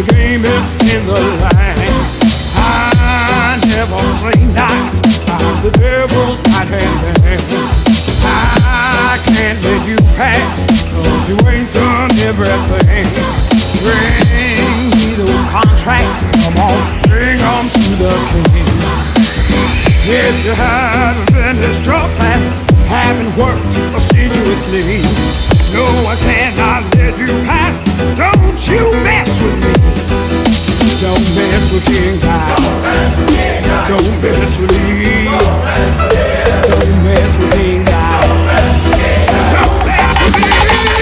the game is in the line. I never play nice. I'm the devil's right hand man. I can't let you pass, 'cause you ain't done everything. Bring me those contracts, come on, bring them to the king. If you haven't finished your plan, haven't worked assiduously, no, I cannot let you pass. Don't you mess with me. Don't mess with King God. Don't mess with me. Don't mess with King God. Don't mess with me.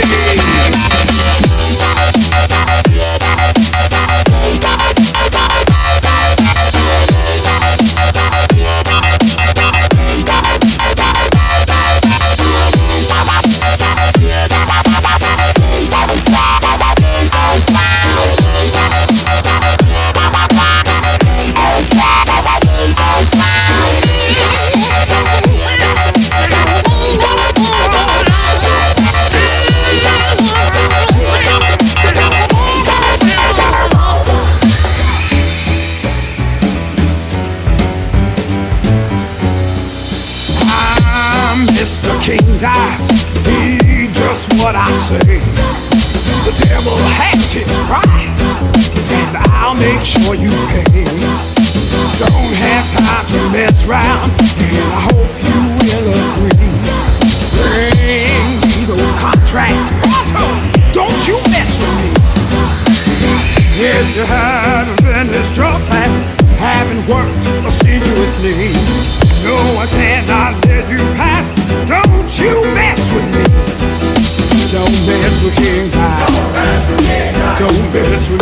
Mr. King dies, he just what I say. The devil has his price, and I'll make sure you pay. Don't have time to mess around, and I hope you will agree. Bring me those contracts pronto, don't you mess with me. If you haven't finished your plan, haven't worked assiduously, no, I cannot let you pass. Don't you mess with me. Don't mess with King God. Don't mess with